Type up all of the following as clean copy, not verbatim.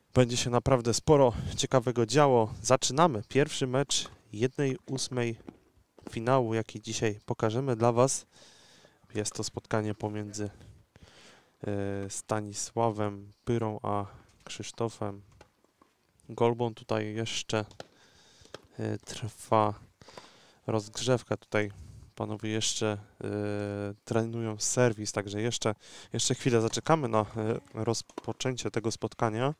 Będzie się naprawdę sporo ciekawego działo. Zaczynamy pierwszy mecz 1/8 finału, jaki dzisiaj pokażemy dla Was. Jest to spotkanie pomiędzy Stanisławem Pyrą a Krzysztofem Golbą. Tutaj jeszcze trwa rozgrzewka. Tutaj panowie jeszcze trenują serwis, także jeszcze chwilę zaczekamy na rozpoczęcie tego spotkania.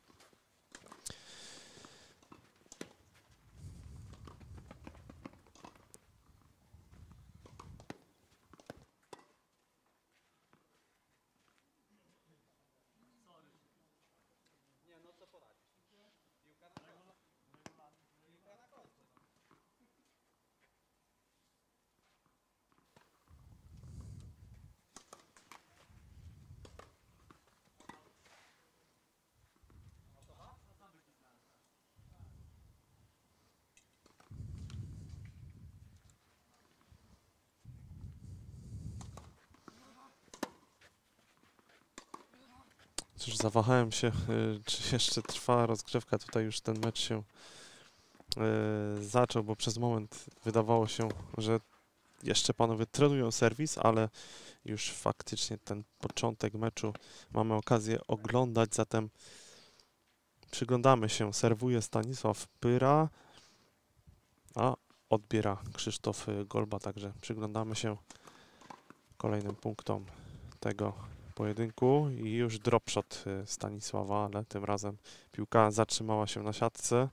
Cóż, zawahałem się, czy jeszcze trwa rozgrzewka. Tutaj już ten mecz się zaczął, bo przez moment wydawało się, że jeszcze panowie trenują serwis, ale już faktycznie ten początek meczu mamy okazję oglądać, zatem przyglądamy się. Serwuje Stanisław Pyra, a odbiera Krzysztof Golba, także przyglądamy się kolejnym punktom tego pojedynku i już dropshot Stanisława, ale tym razem piłka zatrzymała się na siatce.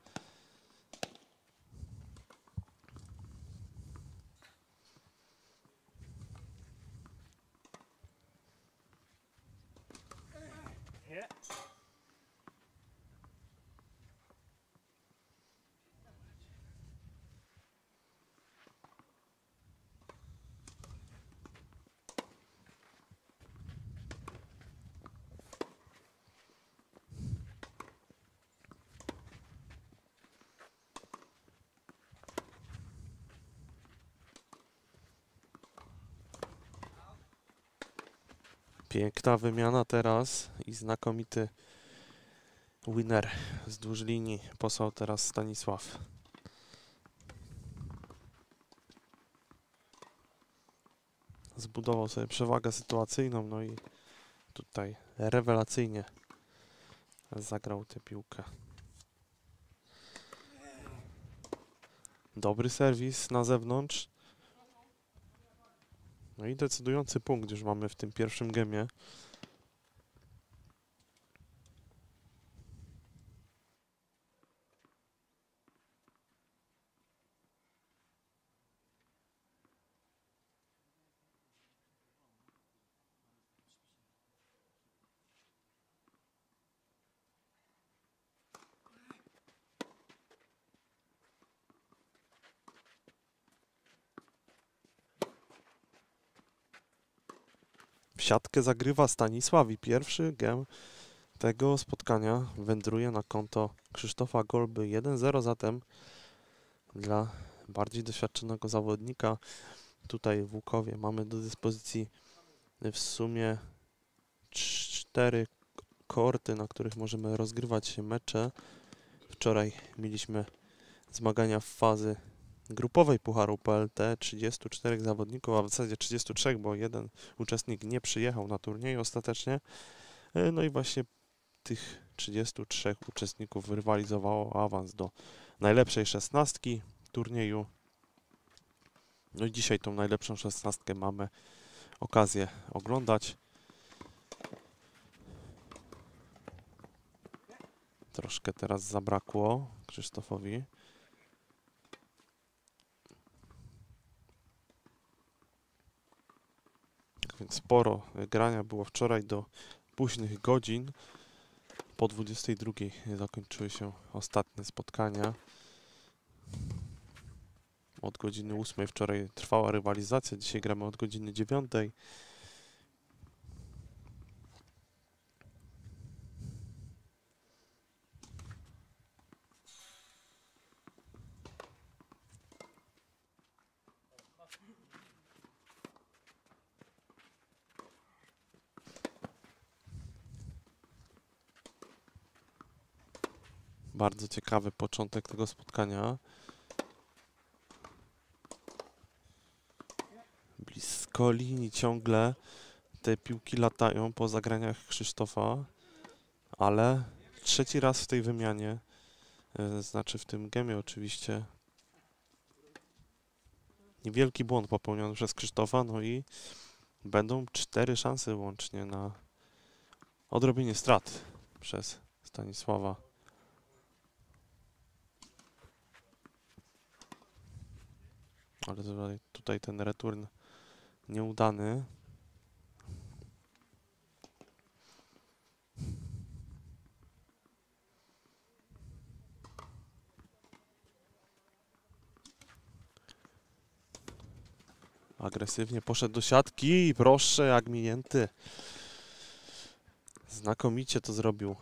Piękna wymiana teraz i znakomity winner wzdłuż linii posłał teraz Stanisław. Zbudował sobie przewagę sytuacyjną, no i tutaj rewelacyjnie zagrał tę piłkę. Dobry serwis na zewnątrz. No i decydujący punkt już mamy w tym pierwszym gemie. W siatkę zagrywa Stanisław i pierwszy gem tego spotkania wędruje na konto Krzysztofa Golby. 1-0 zatem dla bardziej doświadczonego zawodnika. Tutaj w Łukowie mamy do dyspozycji w sumie 4 korty, na których możemy rozgrywać mecze. Wczoraj mieliśmy zmagania w fazy grupowej Pucharu PLT, 34 zawodników, a w zasadzie 33, bo jeden uczestnik nie przyjechał na turniej ostatecznie. No i właśnie tych 33 uczestników rywalizowało awans do najlepszej 16 turnieju. No i dzisiaj tą najlepszą 16 mamy okazję oglądać. Troszkę teraz zabrakło Krzysztofowi. Tak więc sporo grania było wczoraj do późnych godzin. Po 22 zakończyły się ostatnie spotkania. Od godziny 8 wczoraj trwała rywalizacja, dzisiaj gramy od godziny 9. Bardzo ciekawy początek tego spotkania. Blisko linii ciągle te piłki latają po zagraniach Krzysztofa, ale trzeci raz w tej wymianie, znaczy w tym gemie oczywiście, niewielki błąd popełniony przez Krzysztofa, no i będą 4 szanse łącznie na odrobienie strat przez Stanisława. Ale tutaj ten return nieudany. Agresywnie poszedł do siatki i proszę, jak minięty. Znakomicie to zrobił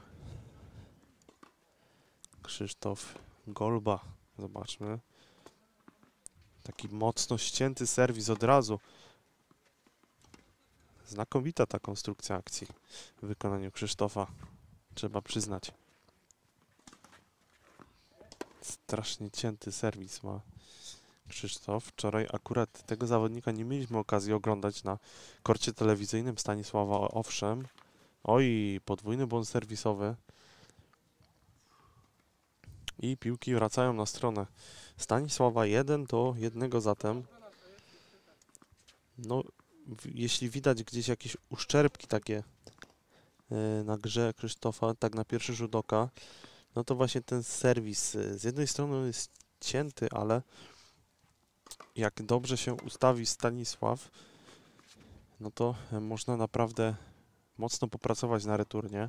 Krzysztof Golba. Zobaczmy. Taki mocno ścięty serwis od razu. Znakomita ta konstrukcja akcji w wykonaniu Krzysztofa. Trzeba przyznać. Strasznie cięty serwis ma Krzysztof. Wczoraj akurat tego zawodnika nie mieliśmy okazji oglądać na korcie telewizyjnym Stanisława, owszem. Oj, podwójny błąd serwisowy. I piłki wracają na stronę Stanisława, 1-1 zatem. No, jeśli widać gdzieś jakieś uszczerbki takie na grze Krzysztofa, tak na pierwszy rzut oka, no to właśnie ten serwis z jednej strony jest cięty, ale jak dobrze się ustawi Stanisław, no to można naprawdę mocno popracować na returnie.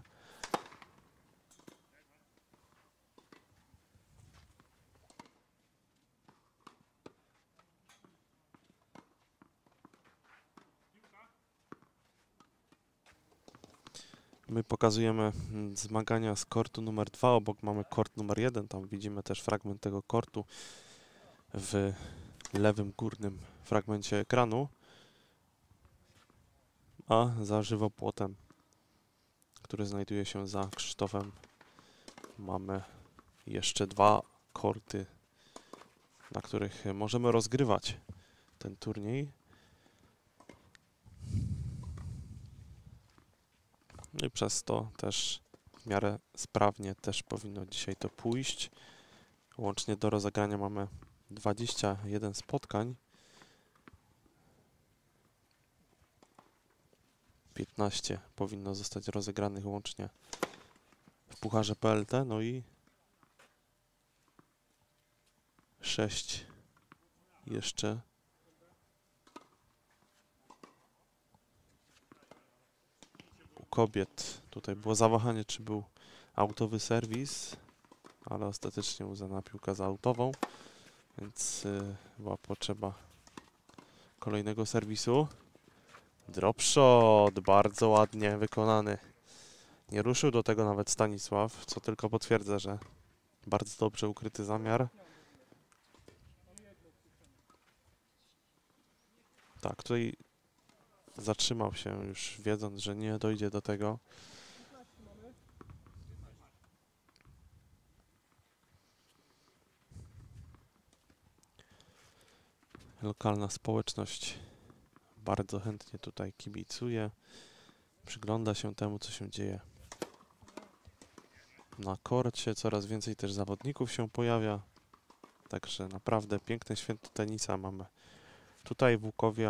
My pokazujemy zmagania z kortu numer 2, obok mamy kort numer 1, tam widzimy też fragment tego kortu w lewym górnym fragmencie ekranu, a za żywopłotem, który znajduje się za Krzysztofem, mamy jeszcze 2 korty, na których możemy rozgrywać ten turniej. No i przez to też w miarę sprawnie też powinno dzisiaj to pójść. Łącznie do rozegrania mamy 21 spotkań. 15 powinno zostać rozegranych łącznie w Pucharze PLT, no i 6 jeszcze u kobiet. Tutaj było zawahanie, czy był autowy serwis, ale ostatecznie uznana piłka za autową, więc była potrzeba kolejnego serwisu. Drop shot, bardzo ładnie wykonany. Nie ruszył do tego nawet Stanisław, co tylko potwierdza, że bardzo dobrze ukryty zamiar. Tak, tutaj zatrzymał się już, wiedząc, że nie dojdzie do tego. Lokalna społeczność bardzo chętnie tutaj kibicuje, przygląda się temu, co się dzieje na korcie. Coraz więcej też zawodników się pojawia, także naprawdę piękne święto tenisa mamy tutaj w Łukowie.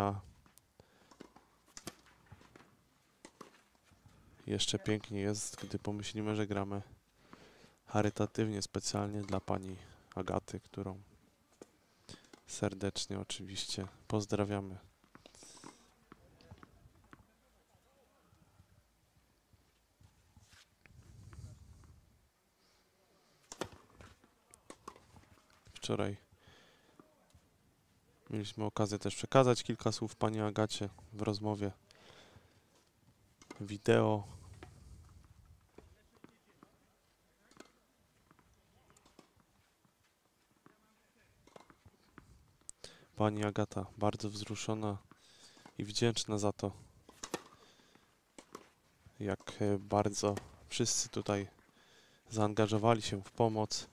Jeszcze piękniej jest, gdy pomyślimy, że gramy charytatywnie, specjalnie dla pani Agaty, którą serdecznie oczywiście pozdrawiamy. Wczoraj mieliśmy okazję też przekazać kilka słów pani Agacie w rozmowie wideo. Pani Agata bardzo wzruszona i wdzięczna za to, jak bardzo wszyscy tutaj zaangażowali się w pomoc.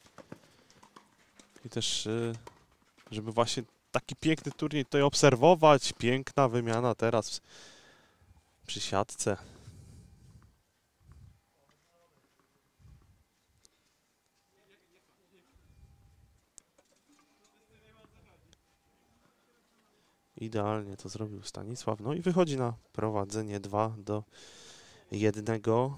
I też, żeby właśnie taki piękny turniej tutaj obserwować. Piękna wymiana teraz przy siatce. Idealnie to zrobił Stanisław. No i wychodzi na prowadzenie 2-1.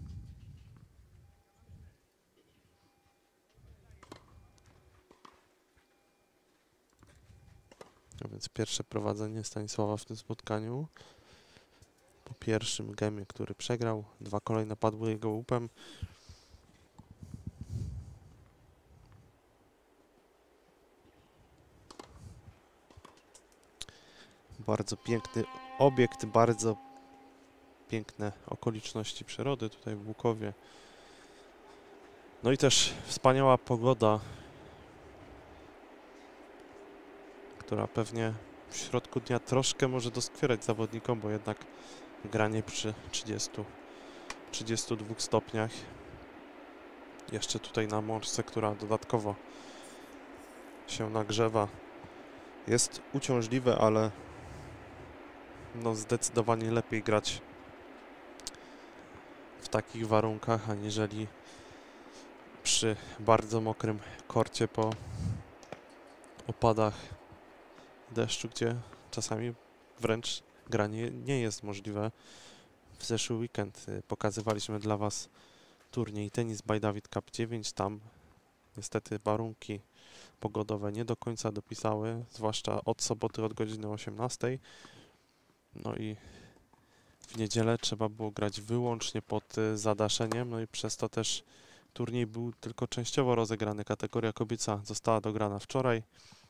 A więc pierwsze prowadzenie Stanisława w tym spotkaniu. Po pierwszym gemie, który przegrał. 2 kolejne padły jego łupem. Bardzo piękny obiekt, bardzo piękne okoliczności przyrody tutaj w Łukowie. No i też wspaniała pogoda, która pewnie w środku dnia troszkę może doskwierać zawodnikom, bo jednak granie przy 32 stopniach. Jeszcze tutaj na mączce, która dodatkowo się nagrzewa, jest uciążliwe, ale no zdecydowanie lepiej grać w takich warunkach, aniżeli przy bardzo mokrym korcie po opadach deszczu, gdzie czasami wręcz granie nie jest możliwe. W zeszły weekend pokazywaliśmy dla Was turniej Tenis by David Cup 9. Tam niestety warunki pogodowe nie do końca dopisały, zwłaszcza od soboty od godziny 18. No i w niedzielę trzeba było grać wyłącznie pod zadaszeniem, no i przez to też turniej był tylko częściowo rozegrany. Kategoria kobieca została dograna wczoraj.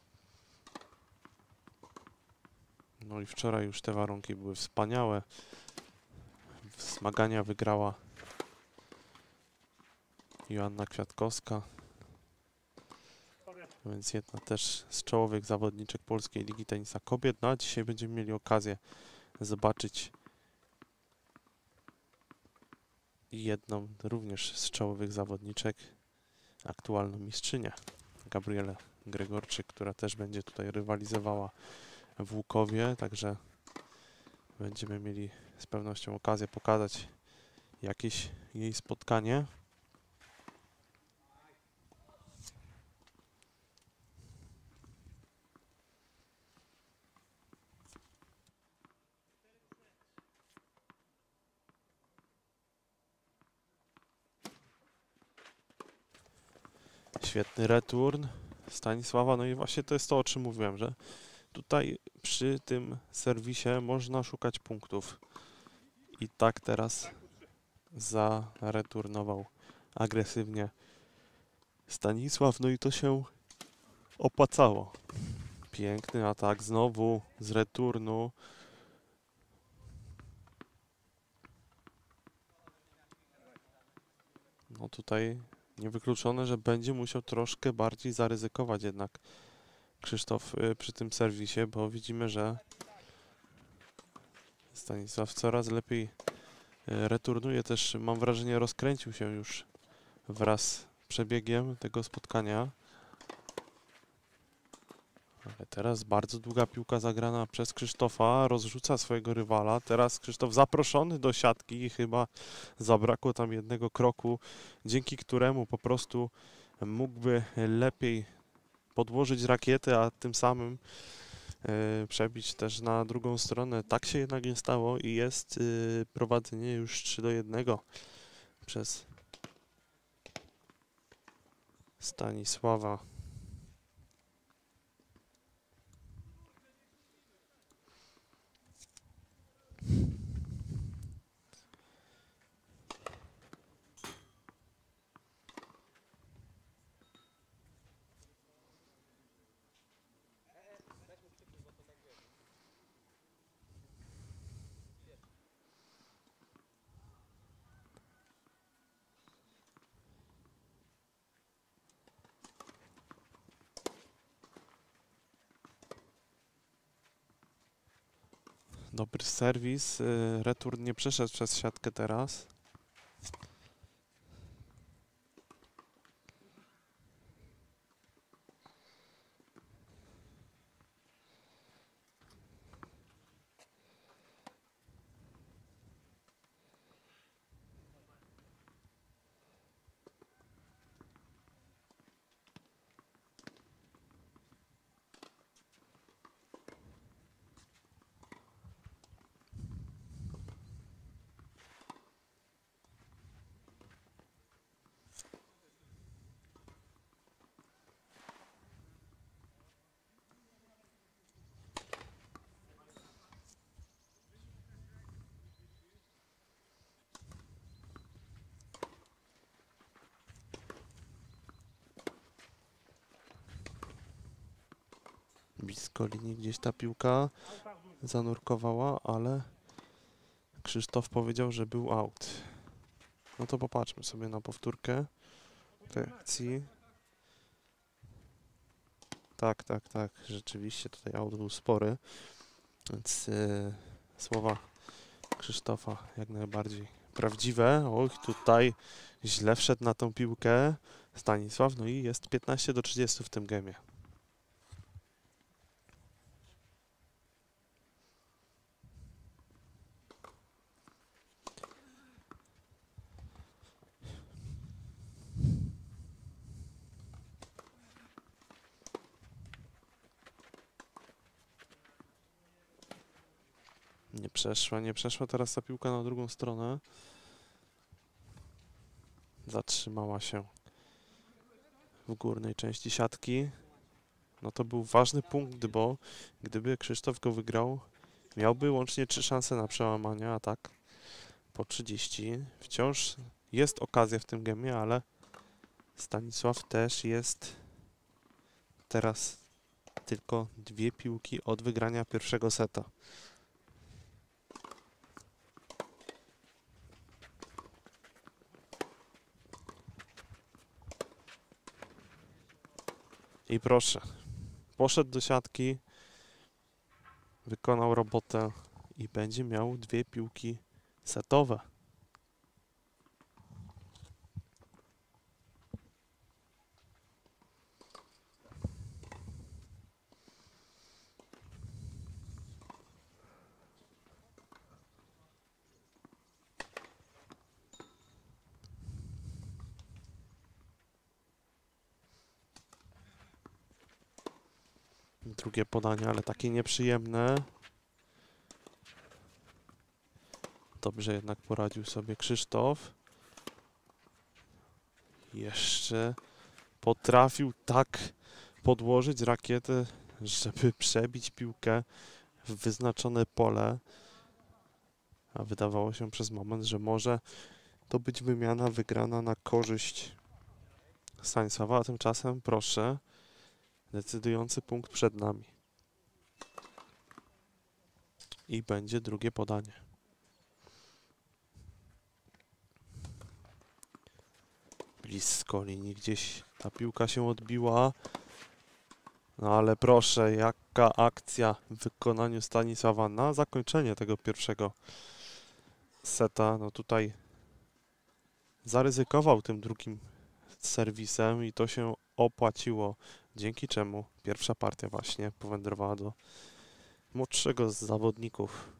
No i wczoraj już te warunki były wspaniałe. Zmagania wygrała Joanna Kwiatkowska, więc jedna też z czołowych zawodniczek Polskiej Ligi Tenisa Kobiet. No a dzisiaj będziemy mieli okazję zobaczyć jedną również z czołowych zawodniczek, aktualną mistrzynię Gabrielę Gregorczyk, która też będzie tutaj rywalizowała w Łukowie, także będziemy mieli z pewnością okazję pokazać jakieś jej spotkanie. Świetny return Stanisława, no i właśnie to jest to, o czym mówiłem, że tutaj przy tym serwisie można szukać punktów. I tak teraz zareturnował agresywnie Stanisław, no i to się opłacało. Piękny atak znowu z returnu. No tutaj niewykluczone, że będzie musiał troszkę bardziej zaryzykować jednak Krzysztof przy tym serwisie, bo widzimy, że Stanisław coraz lepiej returnuje. Też mam wrażenie, rozkręcił się już wraz z przebiegiem tego spotkania. Ale teraz bardzo długa piłka zagrana przez Krzysztofa, rozrzuca swojego rywala. Teraz Krzysztof zaproszony do siatki i chyba zabrakło tam jednego kroku, dzięki któremu po prostu mógłby lepiej podłożyć rakietę, a tym samym przebić też na drugą stronę. Tak się jednak nie stało i jest prowadzenie już 3-1 przez Stanisława. Dobry serwis. Return nie przeszedł przez siatkę teraz. Blisko linii gdzieś ta piłka zanurkowała, ale Krzysztof powiedział, że był out. No to popatrzmy sobie na powtórkę tej akcji. Tak, tak, tak. Rzeczywiście tutaj out był spory. Więc słowa Krzysztofa jak najbardziej prawdziwe. Oj, tutaj źle wszedł na tą piłkę Stanisław. No i jest 15-30 w tym gemie. Nie przeszła teraz ta piłka na drugą stronę. Zatrzymała się w górnej części siatki. No to był ważny punkt, bo gdyby Krzysztof go wygrał, miałby łącznie 3 szanse na przełamanie, a tak po 30. Wciąż jest okazja w tym gemie, ale Stanisław też jest teraz tylko 2 piłki od wygrania pierwszego seta. I proszę, poszedł do siatki, wykonał robotę i będzie miał 2 piłki setowe. Drugie podanie, ale takie nieprzyjemne. Dobrze jednak poradził sobie Krzysztof. Jeszcze potrafił tak podłożyć rakietę, żeby przebić piłkę w wyznaczone pole. A wydawało się przez moment, że może to być wymiana wygrana na korzyść Stanisława, a tymczasem proszę, decydujący punkt przed nami. I będzie drugie podanie. Blisko linii gdzieś ta piłka się odbiła. No ale proszę, jaka akcja w wykonaniu Stanisława na zakończenie tego pierwszego seta. No tutaj zaryzykował tym drugim serwisem i to się opłaciło, dzięki czemu pierwsza partia właśnie powędrowała do młodszego z zawodników.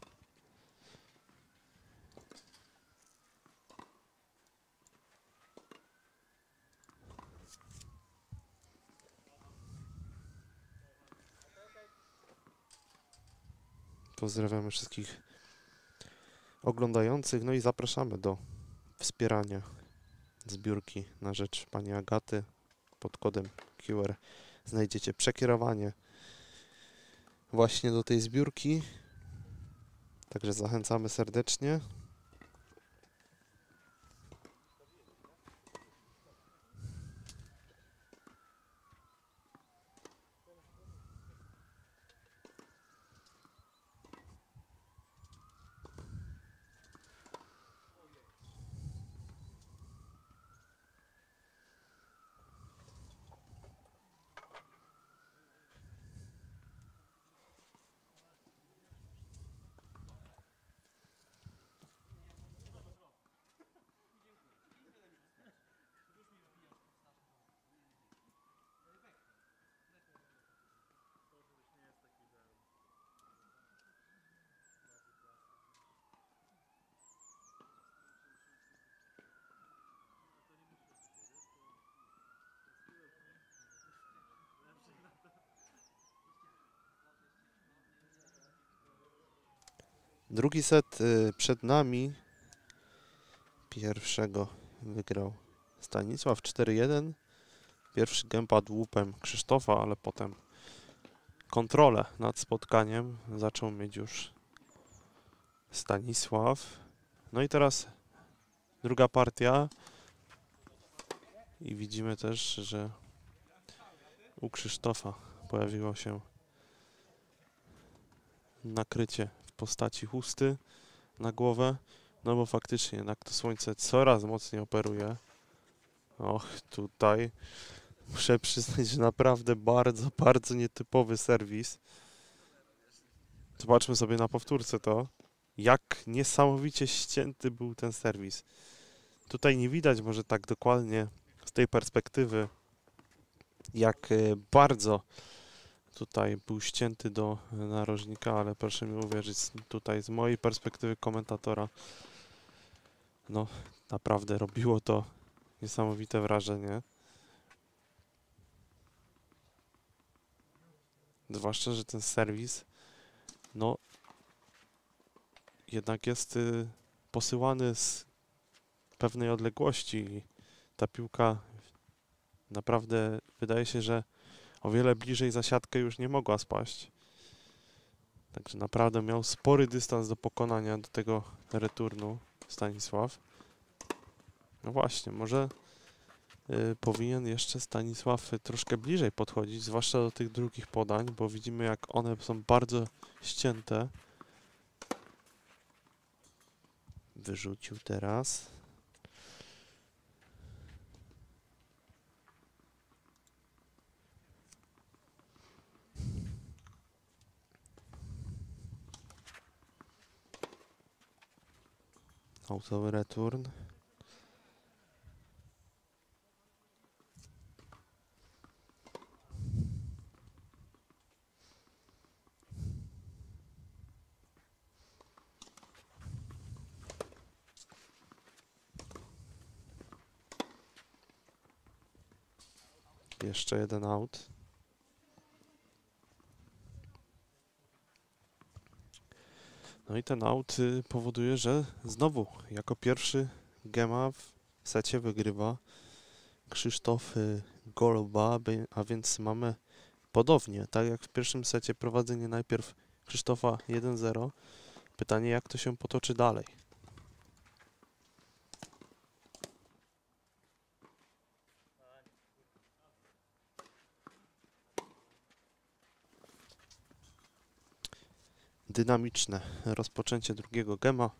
Pozdrawiamy wszystkich oglądających, no i zapraszamy do wspierania zbiórki na rzecz pani Agaty. Pod kodem QR znajdziecie przekierowanie właśnie do tej zbiórki. Także zachęcamy serdecznie. Drugi set przed nami. Pierwszego wygrał Stanisław 4-1. Pierwszy gem padł łupem Krzysztofa, ale potem kontrolę nad spotkaniem zaczął mieć już Stanisław. No i teraz druga partia. I widzimy też, że u Krzysztofa pojawiło się nakrycie w postaci chusty na głowę, no bo faktycznie jednak to słońce coraz mocniej operuje. Och, tutaj muszę przyznać, że naprawdę bardzo, bardzo nietypowy serwis. Zobaczmy sobie na powtórce to, jak niesamowicie ścięty był ten serwis. Tutaj nie widać może tak dokładnie z tej perspektywy, jak bardzo tutaj był ścięty do narożnika, ale proszę mi uwierzyć, tutaj z mojej perspektywy komentatora, no naprawdę robiło to niesamowite wrażenie. Zwłaszcza, że ten serwis, no jednak jest posyłany z pewnej odległości i ta piłka naprawdę wydaje się, że o wiele bliżej za siatkę już nie mogła spaść. Także naprawdę miał spory dystans do pokonania do tego returnu Stanisław. No właśnie, może powinien jeszcze Stanisław troszkę bliżej podchodzić, zwłaszcza do tych drugich podań, bo widzimy, jak one są bardzo ścięte. Wyrzucił teraz. Autowy return. Jeszcze jeden out. No i ten out powoduje, że znowu jako pierwszy gema w secie wygrywa Krzysztof Golba, a więc mamy podobnie, tak jak w pierwszym secie, prowadzenie najpierw Krzysztofa 1-0. Pytanie, jak to się potoczy dalej. Dynamiczne rozpoczęcie drugiego gema.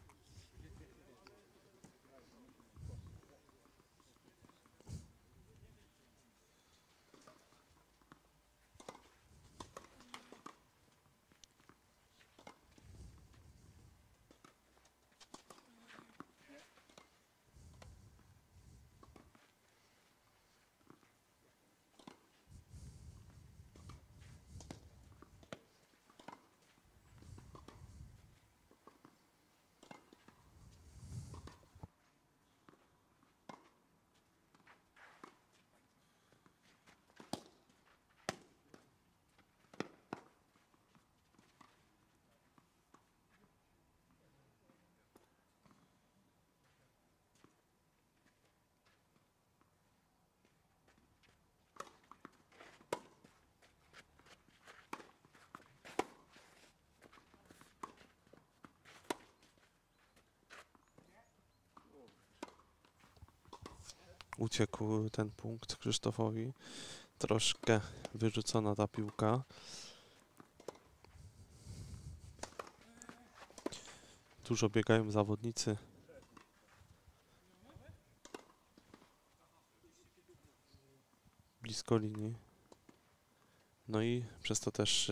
Uciekł ten punkt Krzysztofowi. Troszkę wyrzucona ta piłka. Dużo biegają zawodnicy. Blisko linii. No i przez to też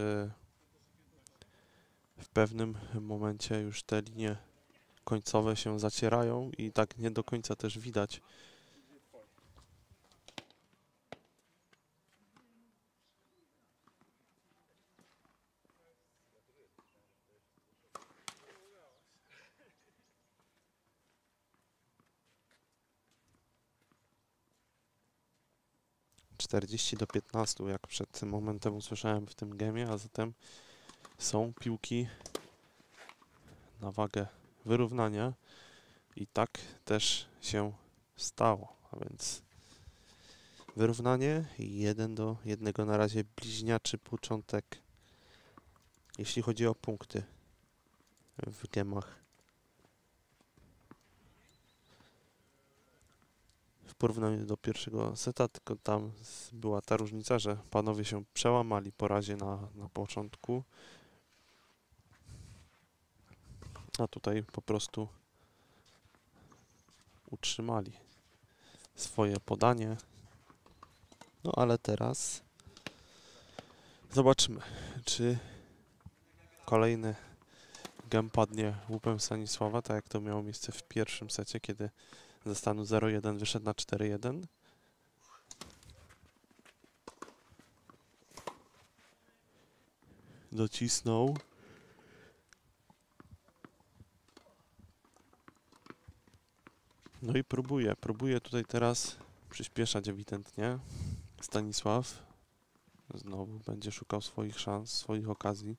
w pewnym momencie już te linie końcowe się zacierają i tak nie do końca też widać. (40 do 15), jak przed momentem usłyszałem w tym gemie, a zatem są piłki na wagę wyrównania i tak też się stało, a więc wyrównanie 1-1 na razie, bliźniaczy początek, jeśli chodzi o punkty w gemach. W porównaniu do pierwszego seta, tylko tam była ta różnica, że panowie się przełamali po razie na początku, a tutaj po prostu utrzymali swoje podanie. No ale teraz zobaczymy, czy kolejny gem padnie łupem Stanisława, tak jak to miało miejsce w pierwszym secie, kiedy ze stanu 0-1 wyszedł na 4-1. Docisnął. No i próbuje tutaj teraz przyspieszać ewidentnie. Stanisław znowu będzie szukał swoich szans, swoich okazji.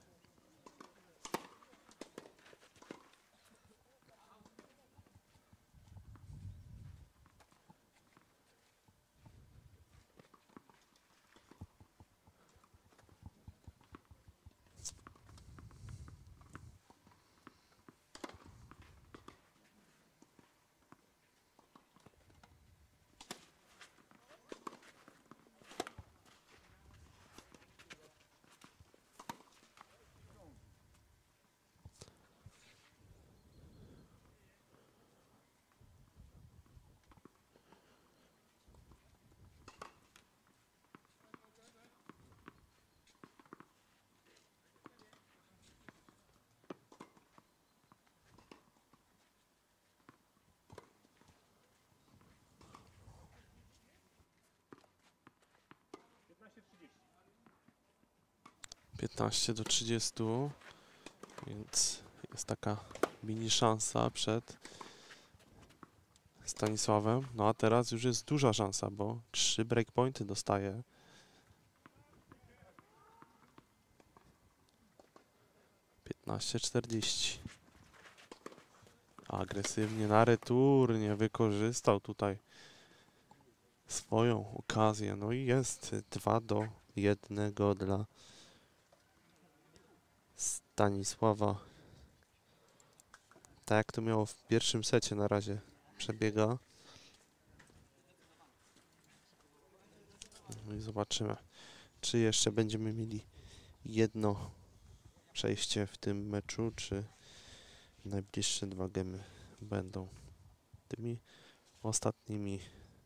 Piętnaście do 30, więc jest taka mini szansa przed Stanisławem. No a teraz już jest duża szansa, bo 3 breakpointy dostaje. Piętnaście 40. Agresywnie na returnie wykorzystał tutaj swoją okazję. No i jest 2-1 dla Stanisława. Tak jak to miało w pierwszym secie na razie przebiega. No i zobaczymy, czy jeszcze będziemy mieli jedno przejście w tym meczu, czy najbliższe 2 gemy będą tymi ostatnimi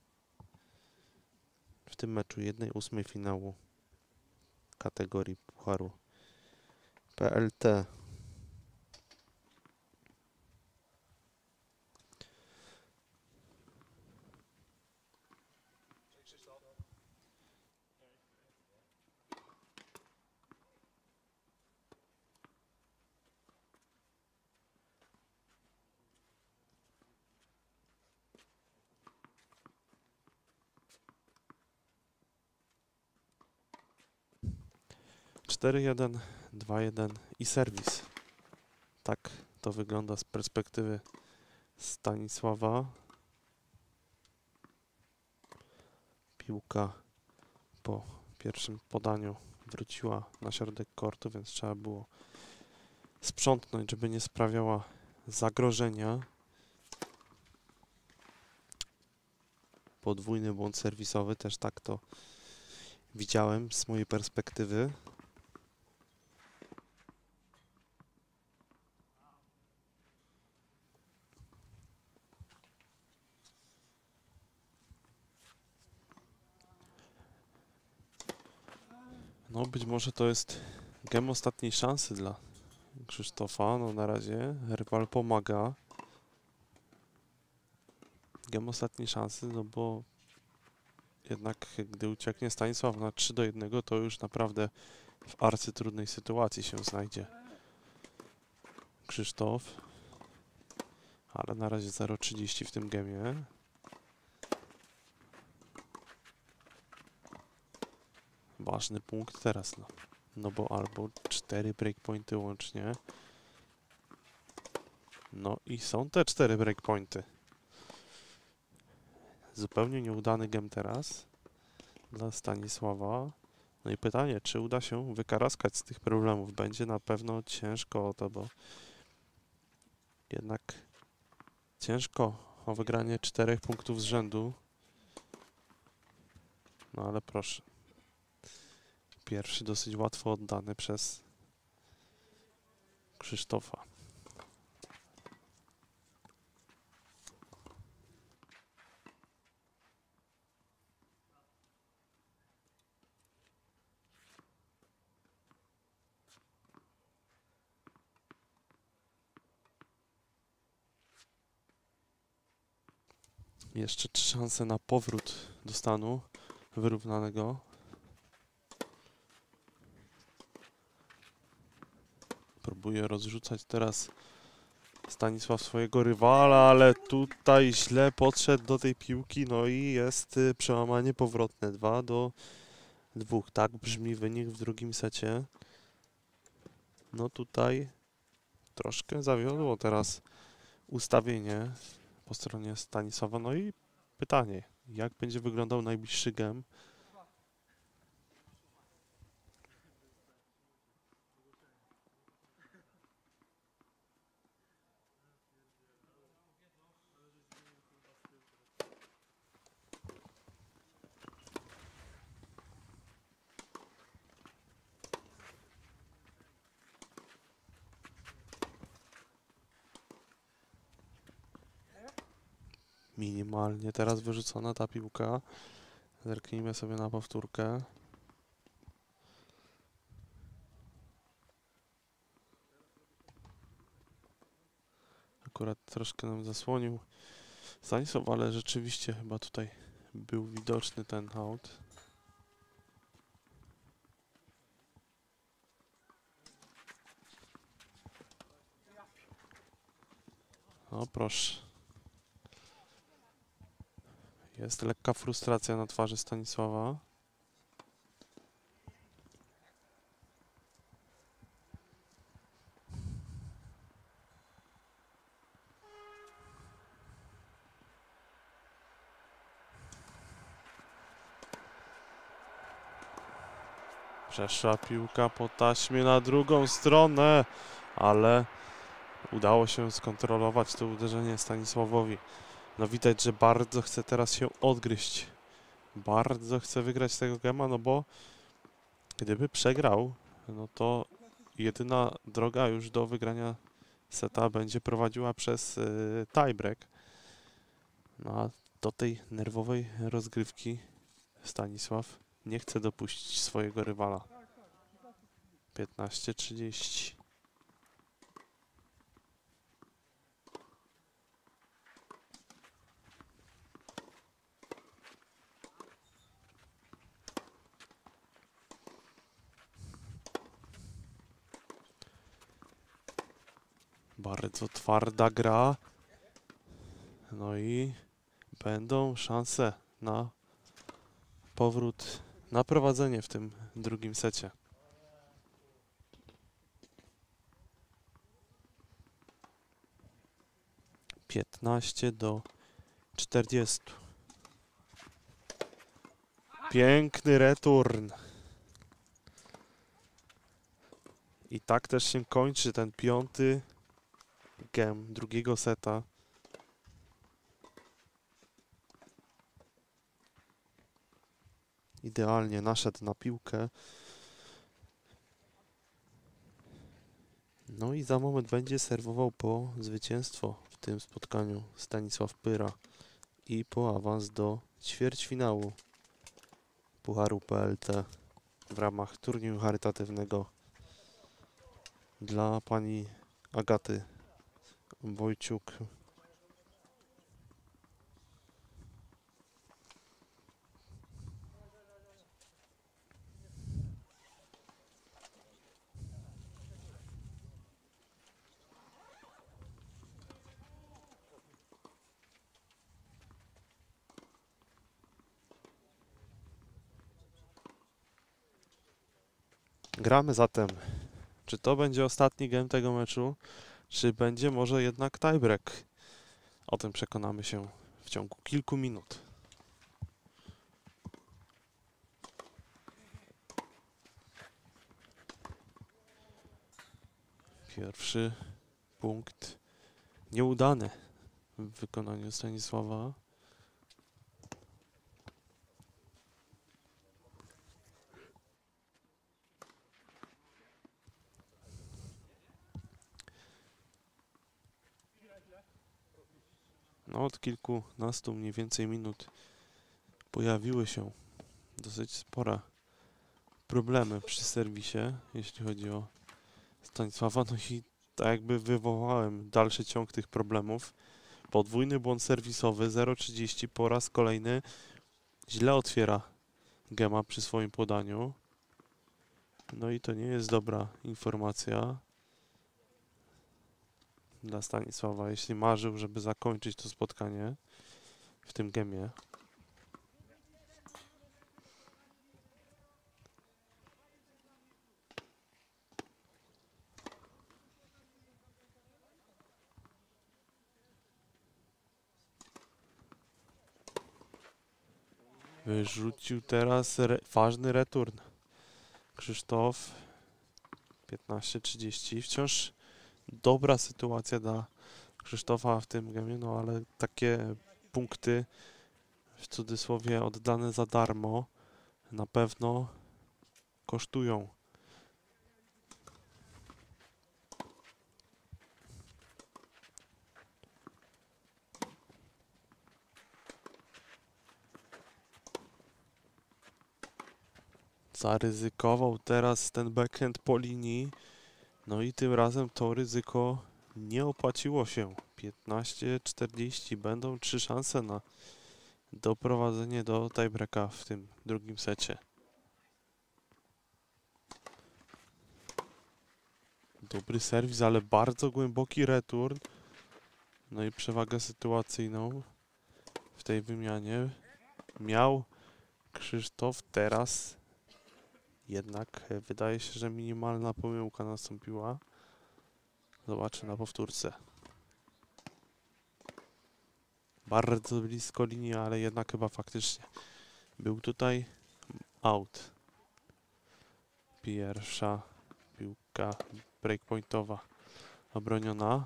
w tym meczu 1/8 finału kategorii Pucharu PLT. Cztery 1, 2-1 i serwis. Tak to wygląda z perspektywy Stanisława. Piłka po pierwszym podaniu wróciła na środek kortu, więc trzeba było sprzątnąć, żeby nie sprawiała zagrożenia. Podwójny błąd serwisowy, też tak to widziałem z mojej perspektywy. No być może to jest gem ostatniej szansy dla Krzysztofa. No na razie rywal pomaga. Gem ostatniej szansy, no bo jednak gdy ucieknie Stanisław na 3-1, to już naprawdę w arcytrudnej sytuacji się znajdzie Krzysztof. Ale na razie 0,30 w tym gemie. Ważny punkt teraz, no bo albo 4 breakpointy łącznie. No i są te 4 breakpointy. Zupełnie nieudany gem teraz dla Stanisława. No i pytanie, czy uda się wykaraskać z tych problemów. Będzie na pewno ciężko o to, bo jednak ciężko o wygranie 4 punktów z rzędu. No ale proszę. Pierwszy dosyć łatwo oddany przez Krzysztofa. Jeszcze 3 szanse na powrót do stanu wyrównanego. Próbuje rozrzucać teraz Stanisław swojego rywala, ale tutaj źle podszedł do tej piłki, no i jest przełamanie powrotne. 2-2. Tak brzmi wynik w drugim secie. No tutaj troszkę zawiodło teraz ustawienie po stronie Stanisława. No i pytanie, jak będzie wyglądał najbliższy gem? Minimalnie teraz wyrzucona ta piłka. Zerknijmy sobie na powtórkę. Akurat troszkę nam zasłonił Stanisław, ale rzeczywiście chyba tutaj był widoczny ten aut. O proszę. Jest lekka frustracja na twarzy Stanisława. Przeszła piłka po taśmie na drugą stronę, ale udało się skontrolować to uderzenie Stanisławowi. No widać, że bardzo chce teraz się odgryźć. Bardzo chce wygrać tego gema, no bo gdyby przegrał, no to jedyna droga już do wygrania seta będzie prowadziła przez tiebreak. No a do tej nerwowej rozgrywki Stanisław nie chce dopuścić swojego rywala. 15-30. Bardzo twarda gra. No i będą szanse na powrót, na prowadzenie w tym drugim secie. Piętnaście do 40. Piękny return. I tak też się kończy ten 5. game drugiego seta. Idealnie naszedł na piłkę. No i za moment będzie serwował po zwycięstwo w tym spotkaniu Stanisław Pyra i po awans do ćwierćfinału Pucharu PLT w ramach turnieju charytatywnego dla pani Agaty Wojciuk. Gramy zatem. Czy to będzie ostatni game tego meczu, czy będzie może jednak tiebreak? O tym przekonamy się w ciągu kilku minut. Pierwszy punkt nieudany w wykonaniu Stanisława. No, od kilkunastu mniej więcej minut pojawiły się dosyć spore problemy przy serwisie, jeśli chodzi o Stanisława. No i tak jakby wywołałem dalszy ciąg tych problemów. Podwójny błąd serwisowy, 0,30 po raz kolejny źle otwiera gema przy swoim podaniu. No i to nie jest dobra informacja dla Stanisława, jeśli marzył, żeby zakończyć to spotkanie w tym gemie. Wyrzucił teraz ważny return. Krzysztof 15:30. Wciąż dobra sytuacja dla Krzysztofa w tym gemie, no ale takie punkty w cudzysłowie oddane za darmo na pewno kosztują. Zaryzykował teraz ten backhand po linii. No i tym razem to ryzyko nie opłaciło się. 15:40. Będą 3 szanse na doprowadzenie do tiebreaka w tym drugim secie. Dobry serwis, ale bardzo głęboki return. No i przewagę sytuacyjną w tej wymianie miał Krzysztof. Teraz jednak wydaje się, że minimalna pomyłka nastąpiła. Zobaczę na powtórce. Bardzo blisko linii, ale jednak chyba faktycznie był tutaj out. Pierwsza piłka breakpointowa obroniona.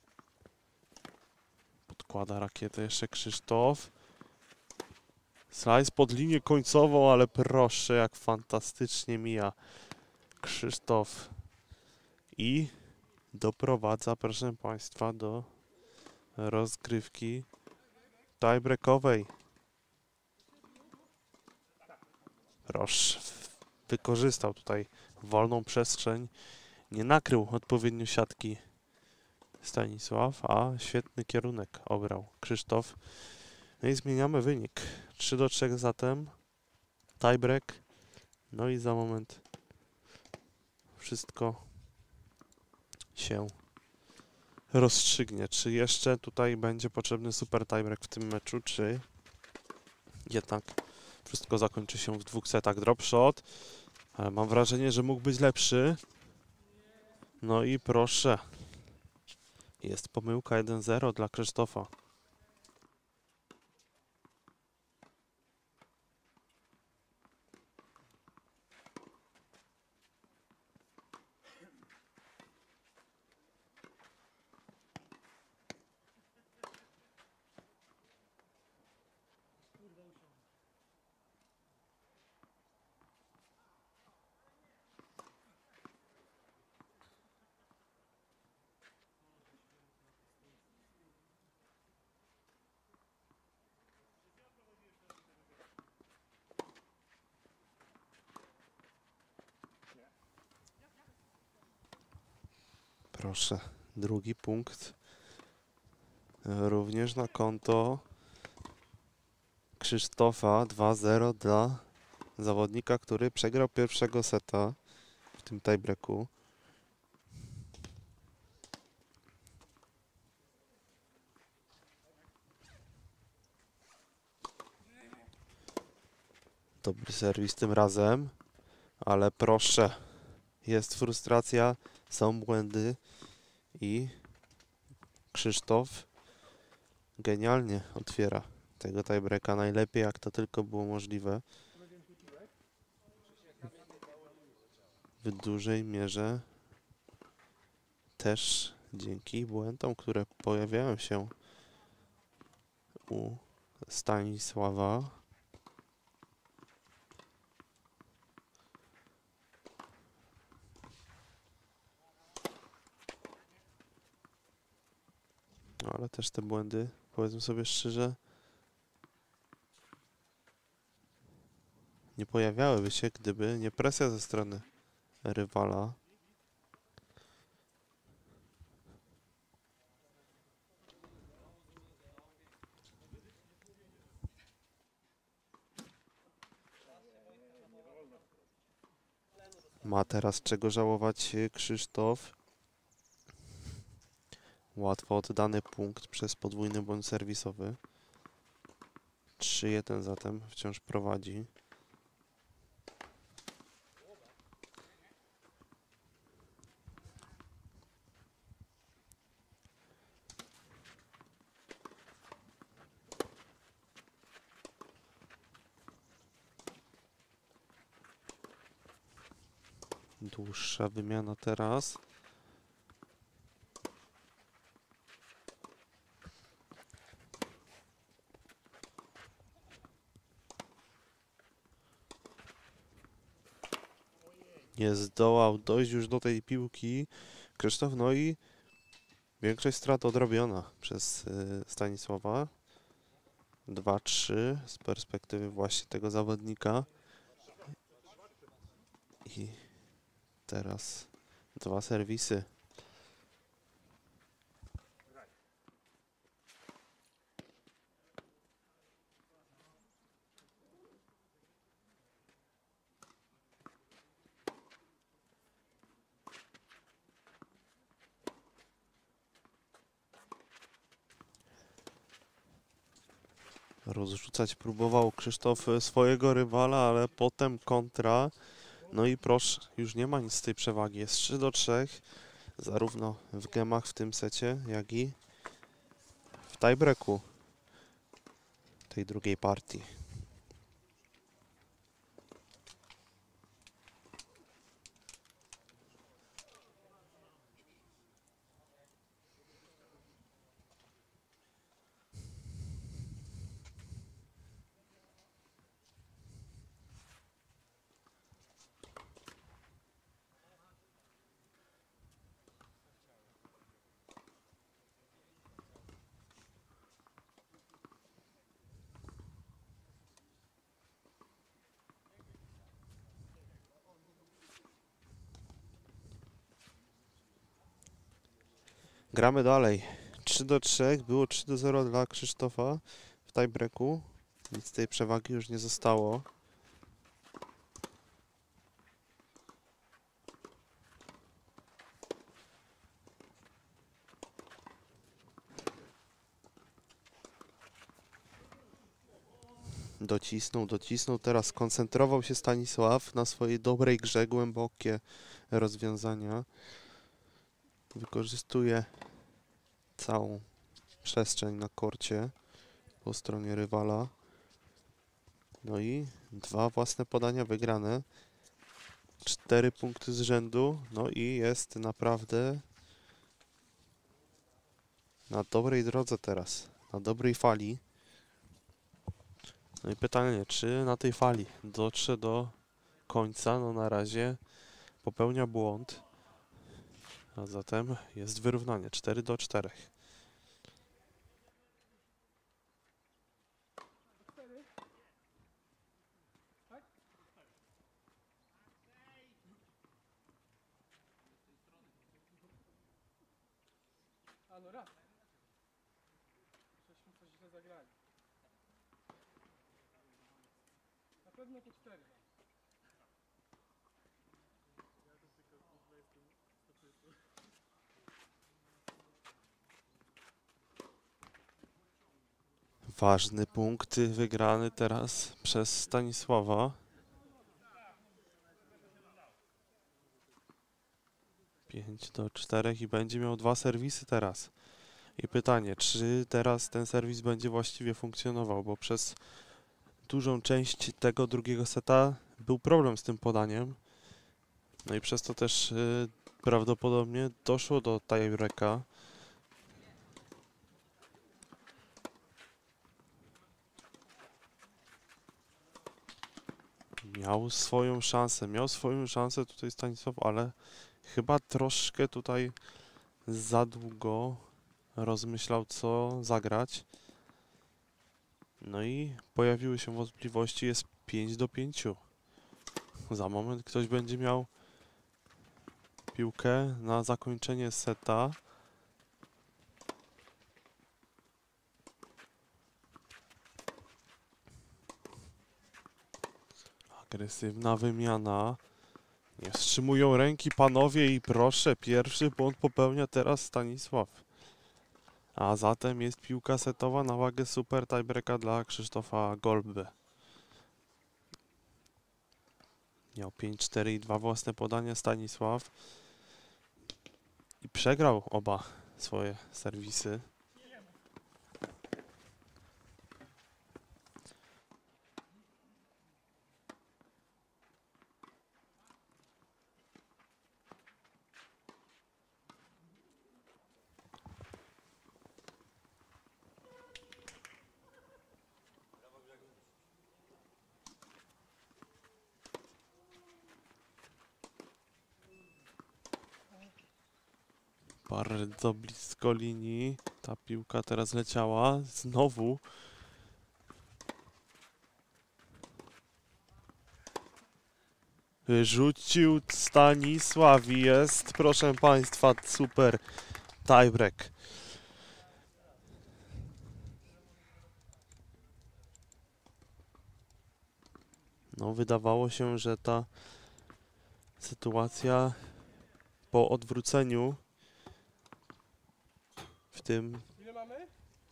Podkłada rakietę jeszcze Krzysztof. Slice pod linię końcową, ale proszę, jak fantastycznie mija Krzysztof. I doprowadza, proszę Państwa, do rozgrywki tiebreakowej. Proszę, wykorzystał tutaj wolną przestrzeń. Nie nakrył odpowiednio siatki Stanisław, a świetny kierunek obrał Krzysztof. No i zmieniamy wynik. 3-3 zatem. Tiebreak. No i za moment wszystko się rozstrzygnie. Czy jeszcze tutaj będzie potrzebny super tiebreak w tym meczu, czy jednak wszystko zakończy się w 2 setach. Drop shot. Ale mam wrażenie, że mógł być lepszy. No i proszę. Jest pomyłka 1-0 dla Krzysztofa. Proszę, drugi punkt również na konto Krzysztofa. 2-0 dla zawodnika, który przegrał pierwszego seta w tym tiebreaku. Dobry serwis tym razem, ale proszę, jest frustracja, są błędy i Krzysztof genialnie otwiera tego tiebreaka, najlepiej jak to tylko było możliwe. W dużej mierze też dzięki błędom, które pojawiają się u Stanisława. No, ale też te błędy, powiedzmy sobie szczerze, nie pojawiałyby się, gdyby nie presja ze strony rywala. Ma teraz czego żałować Krzysztof. Łatwo oddany punkt przez podwójny błąd serwisowy. 3-1 zatem wciąż prowadzi. Dłuższa wymiana teraz. Nie zdołał dojść już do tej piłki Krzysztof, no i większość strat odrobiona przez Stanisława. 2-3 z perspektywy właśnie tego zawodnika. I teraz 2 serwisy. Rozrzucać próbował Krzysztof swojego rywala, ale potem kontra. No i proszę, już nie ma nic z tej przewagi. Jest 3-3, zarówno w gemach w tym secie, jak i w tiebreaku tej drugiej partii. Gramy dalej. 3-3, było 3-0 dla Krzysztofa w tiebreaku. Nic z tej przewagi już nie zostało. Docisnął, teraz skoncentrował się Stanisław na swojej dobrej grze, głębokie rozwiązania. Wykorzystuje całą przestrzeń na korcie po stronie rywala. No i 2 własne podania wygrane. 4 punkty z rzędu. No i jest naprawdę na dobrej drodze teraz, na dobrej fali. No i pytanie, czy na tej fali dotrze do końca? No na razie popełnia błąd, a zatem jest wyrównanie 4-4. A no raz. Żeśmy coś źle zagrali. Na pewno to 4. Ważny punkt wygrany teraz przez Stanisława. 5-4 i będzie miał 2 serwisy teraz. I pytanie, czy teraz ten serwis będzie właściwie funkcjonował, bo przez dużą część tego drugiego seta był problem z tym podaniem. No i przez to też prawdopodobnie doszło do tiebreaka. Miał swoją szansę tutaj Stanisław, ale chyba troszkę tutaj za długo rozmyślał, co zagrać. No i pojawiły się wątpliwości, jest 5-5. Za moment ktoś będzie miał piłkę na zakończenie seta. Agresywna wymiana. Nie wstrzymują ręki panowie i proszę, pierwszy błąd popełnia teraz Stanisław. A zatem jest piłka setowa na wagę super tiebreaka dla Krzysztofa Golby. Miał 5-4 i 2 własne podania Stanisław. I przegrał oba swoje serwisy. Bardzo blisko linii. Ta piłka teraz leciała. Znowu. Wyrzucił Stanisław i jest, proszę Państwa, super tiebreak. No, wydawało się, że ta sytuacja po odwróceniu w tym Ile mamy?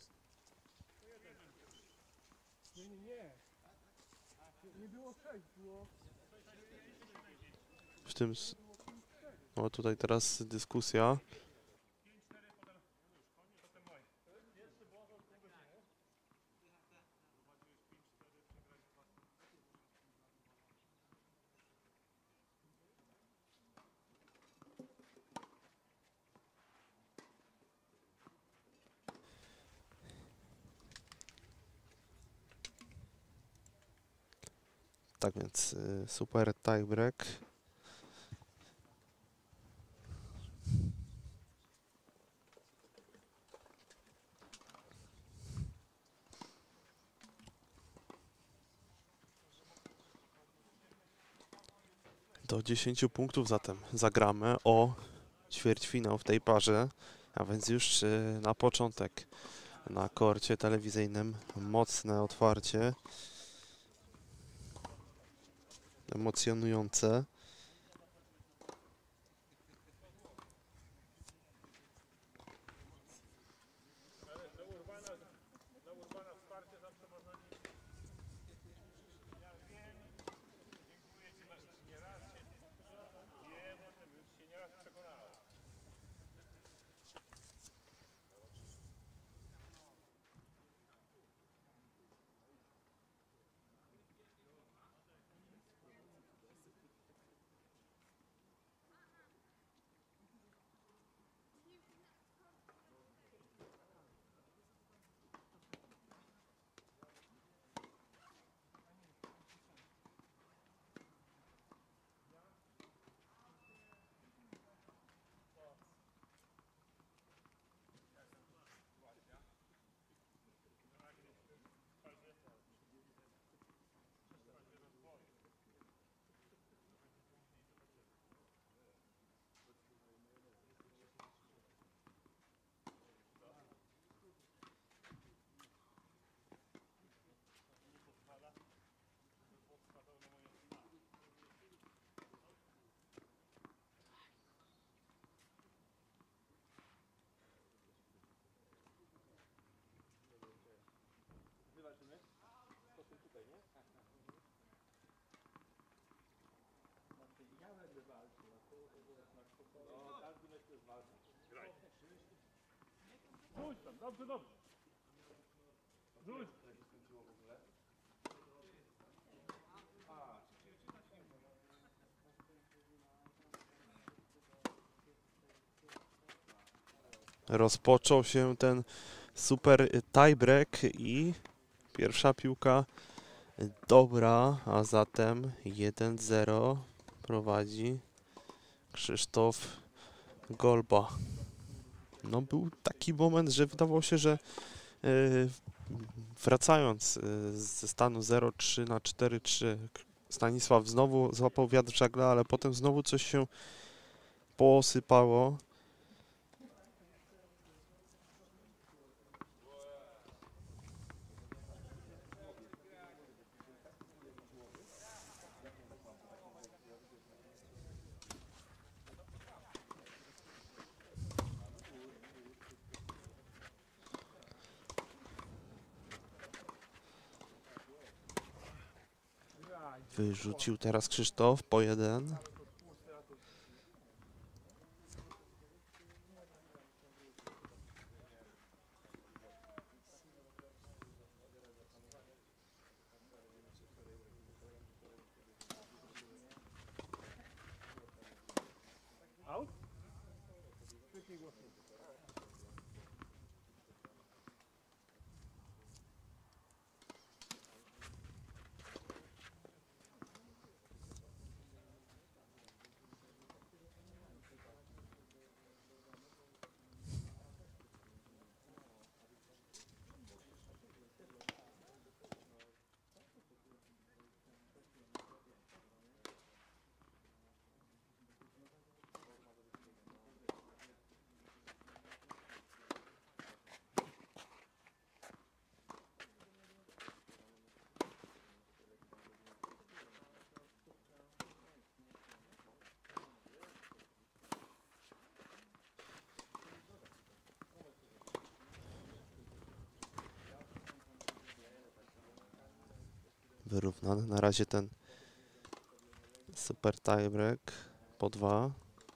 Nie, nie, nie. Nie było 6, było... no tutaj teraz dyskusja. Tak więc super tiebreak. Do 10 punktów zatem zagramy o ćwierćfinał w tej parze, a więc już na początek na korcie telewizyjnym mocne otwarcie, emocjonujące. Rzuć tam, dobrze, dobrze. Rzuć. Rozpoczął się ten super tiebreak i pierwsza piłka Dobra, a zatem 1-0 prowadzi Krzysztof Golba. No był taki moment, że wydawało się, że wracając ze stanu 0-3 na 4-3, Stanisław znowu złapał wiatr w żagle, ale potem znowu coś się posypało. Wyrzucił teraz Krzysztof po 1. Out? Kliknij głośno. Wyrównany na razie ten super tiebreak po 2.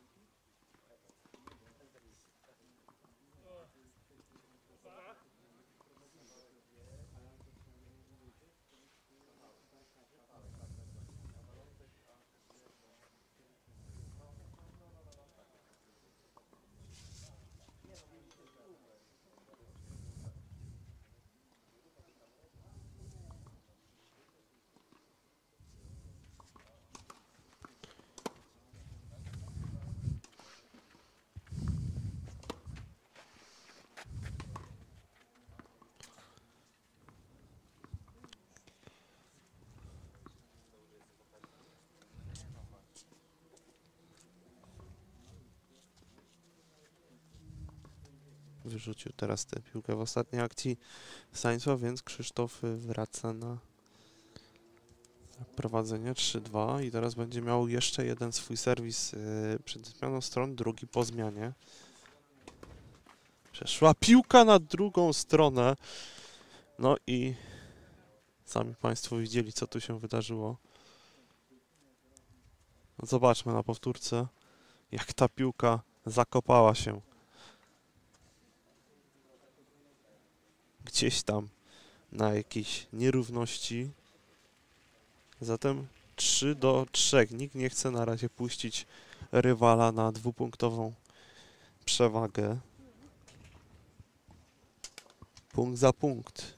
Wyrzucił teraz tę piłkę w ostatniej akcji Stanisław, więc Krzysztof wraca na prowadzenie 3-2 i teraz będzie miał jeszcze jeden swój serwis przed zmianą stron, drugi po zmianie. Przeszła piłka na drugą stronę. No i sami Państwo widzieli, co tu się wydarzyło. Zobaczmy na powtórce, jak ta piłka zakopała się gdzieś tam na jakiejś nierówności. Zatem 3-3. Nikt nie chce na razie puścić rywala na dwupunktową przewagę. Punkt za punkt.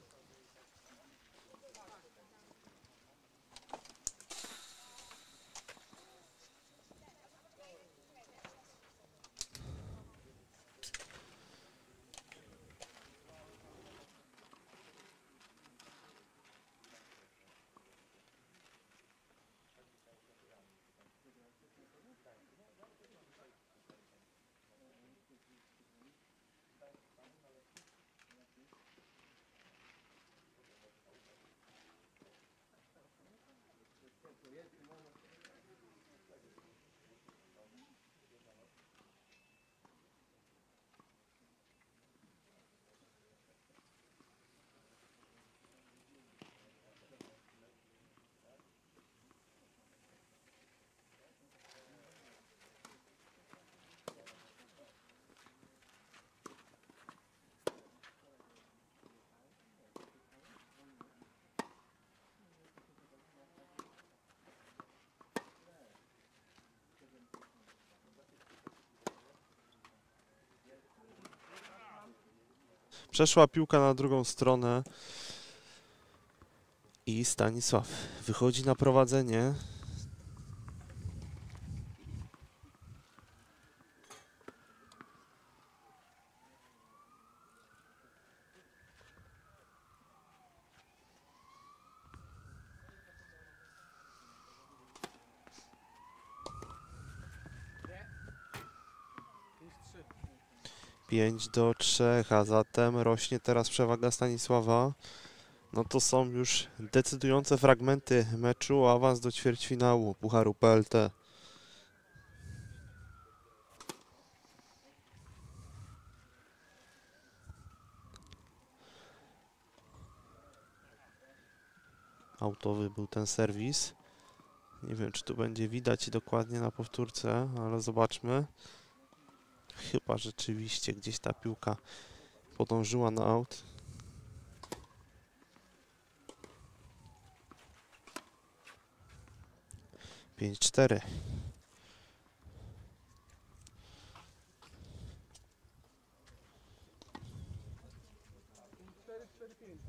Przeszła piłka na drugą stronę I Stanisław wychodzi na prowadzenie. Nie. 5-3, a zatem rośnie teraz przewaga Stanisława. No to są już decydujące fragmenty meczu o awans do ćwierćfinału Pucharu PLT. Autowy był ten serwis. Nie wiem, czy tu będzie widać dokładnie na powtórce, ale zobaczmy. Chyba rzeczywiście gdzieś ta piłka podążyła na aut. Pięć, 4. Cztery, cztery, pięć.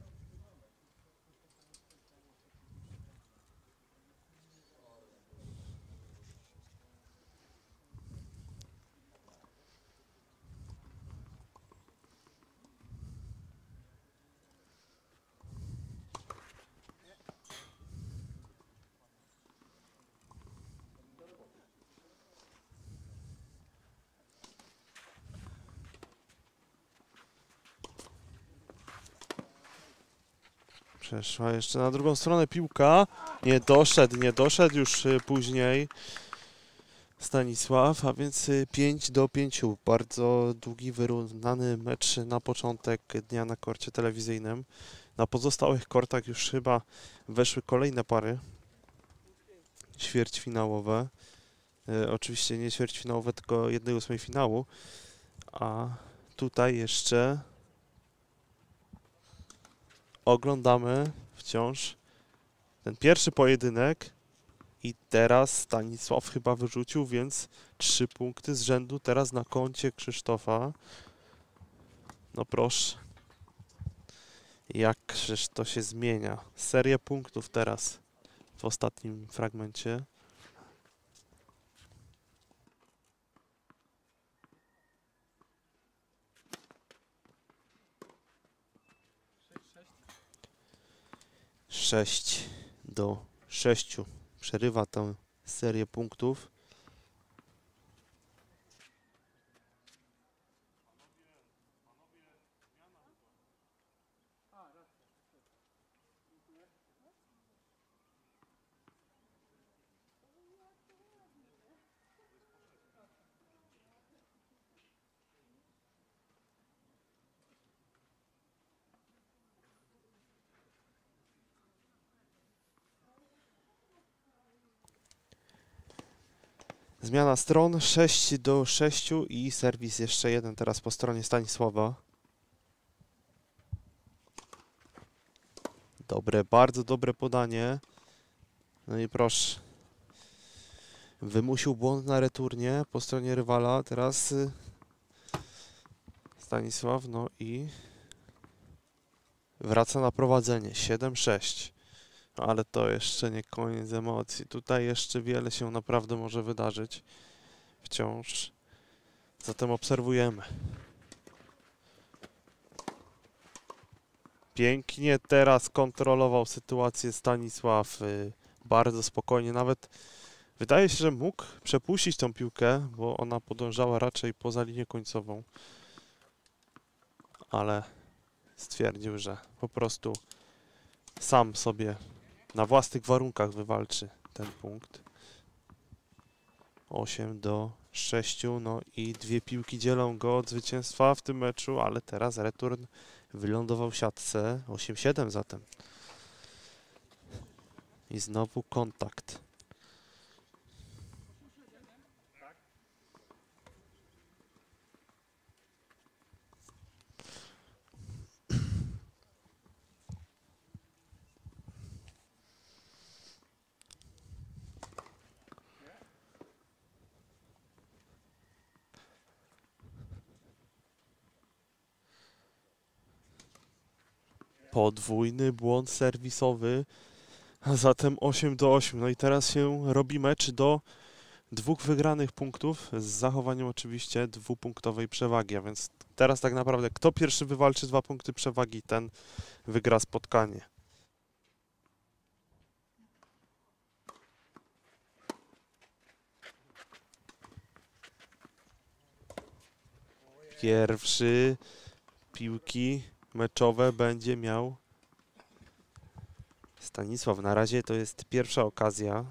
Przeszła jeszcze na drugą stronę piłka. Nie doszedł już później Stanisław, a więc 5-5. Bardzo długi, wyrównany mecz na początek dnia na korcie telewizyjnym. Na pozostałych kortach już chyba weszły kolejne pary ćwierćfinałowe. Oczywiście nie ćwierćfinałowe, tylko 1/8 finału. A tutaj jeszcze oglądamy wciąż ten pierwszy pojedynek i teraz Stanisław chyba wyrzucił, więc 3 punkty z rzędu teraz na koncie Krzysztofa. No proszę, jakżeż to się zmienia. Serię punktów teraz w ostatnim fragmencie. Sześć, 6-6 przerywa tę serię punktów. Zmiana stron 6-6 i serwis jeszcze jeden teraz po stronie Stanisława. Dobre, bardzo dobre podanie. No i proszę. Wymusił błąd na returnie po stronie rywala. Teraz Stanisław, no i wraca na prowadzenie 7-6. Ale to jeszcze nie koniec emocji. Tutaj jeszcze wiele się naprawdę może wydarzyć. Wciąż. Zatem obserwujemy. Pięknie teraz kontrolował sytuację Stanisław. Bardzo spokojnie. Nawet wydaje się, że mógł przepuścić tą piłkę, bo ona podążała raczej poza linię końcową. Ale stwierdził, że po prostu sam sobie na własnych warunkach wywalczy ten punkt. 8-6, no i 2 piłki dzielą go od zwycięstwa w tym meczu, ale teraz return wylądował w siatce. 8-7 zatem. I znowu kontakt. Podwójny błąd serwisowy A zatem 8-8. No i teraz się robi mecz do 2 wygranych punktów z zachowaniem oczywiście 2-punktowej przewagi. A więc teraz tak naprawdę kto pierwszy wywalczy 2 punkty przewagi, ten wygra spotkanie. Pierwszy piłki meczowe będzie miał Stanisław. Na razie to jest pierwsza okazja.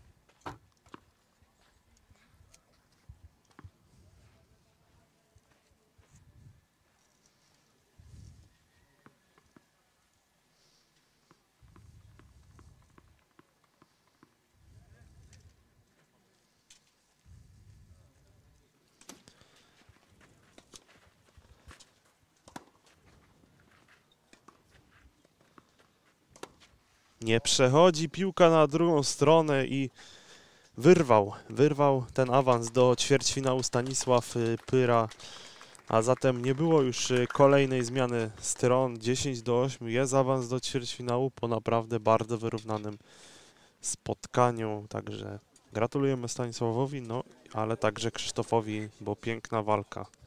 Nie przechodzi piłka na drugą stronę i wyrwał ten awans do ćwierćfinału Stanisław Pyra, a zatem nie było już kolejnej zmiany stron. 10-8 jest awans do ćwierćfinału po naprawdę bardzo wyrównanym spotkaniu, także gratulujemy Stanisławowi, no ale także Krzysztofowi, bo piękna walka.